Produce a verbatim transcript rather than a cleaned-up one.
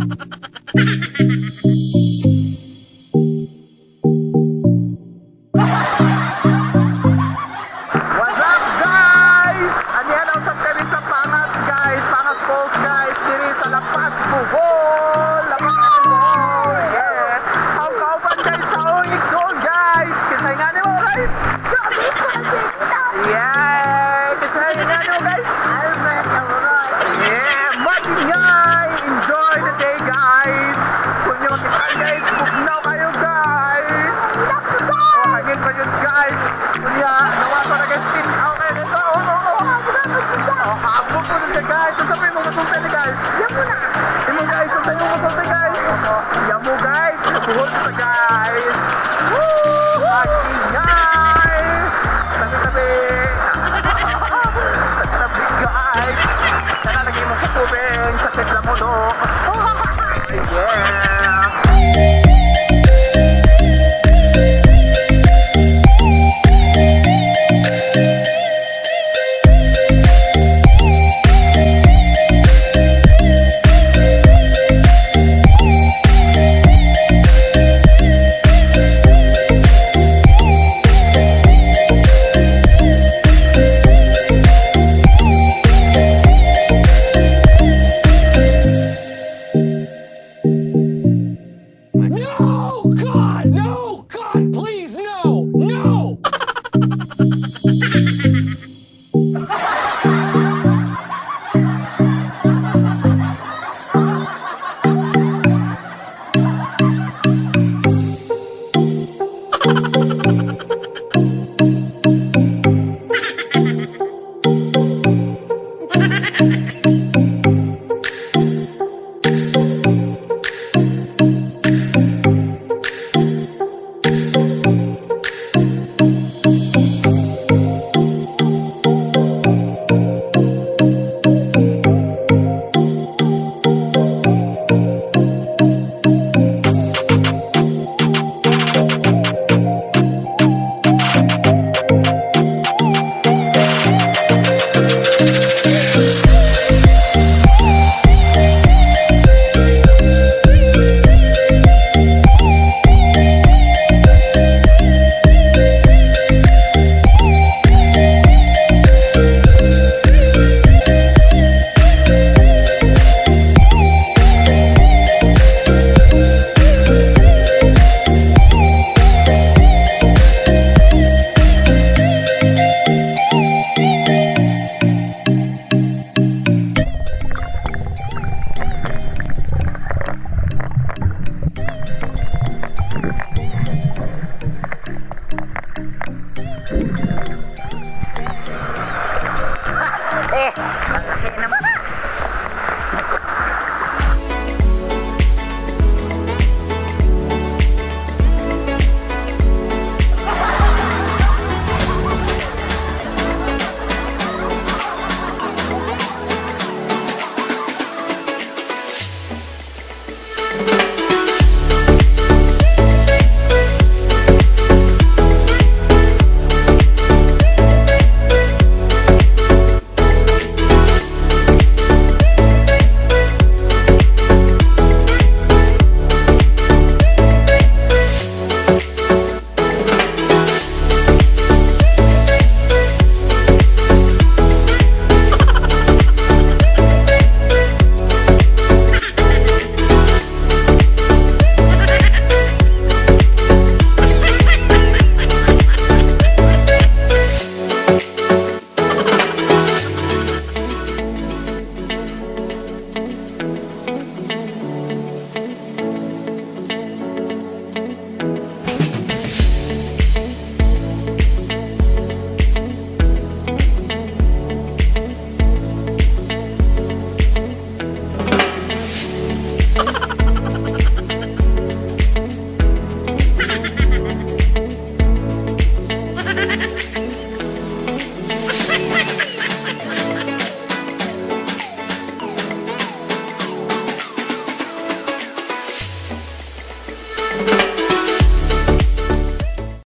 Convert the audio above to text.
What's up guys? Anihan ang kami sa Pangas guys. Pangas Falls guys. Diri sa Lapas, Bohol. Lapas natin Bohol. Yeah. Ang kauban guys sa Onyx Zone guys. Kasayangan mo guys. Yeah. Kasayangan mo guys. Yeah. Mag-ingay. Enjoy the day guys. Kung nyo makita guys, bugnaw kayo guys. Oh, hangin pa yun guys. Kunya, nawa pa na guys. Spin out kayo nito. Oh, oh, oh. Oh, habog po na siya guys. Sasabihin mo masulta na guys. Yan mo na. Yan mo guys. Sasabihin mo masulta guys. Yan mo guys. Buhol sa guys. Woo! Mag-ingay. Tabi-tabi. Tabi guys. Sana lagay mo sa tubig. Sa tibla mo no. Yeah. No, God, no, God, please, no, no! Eh, ang laki naman ah.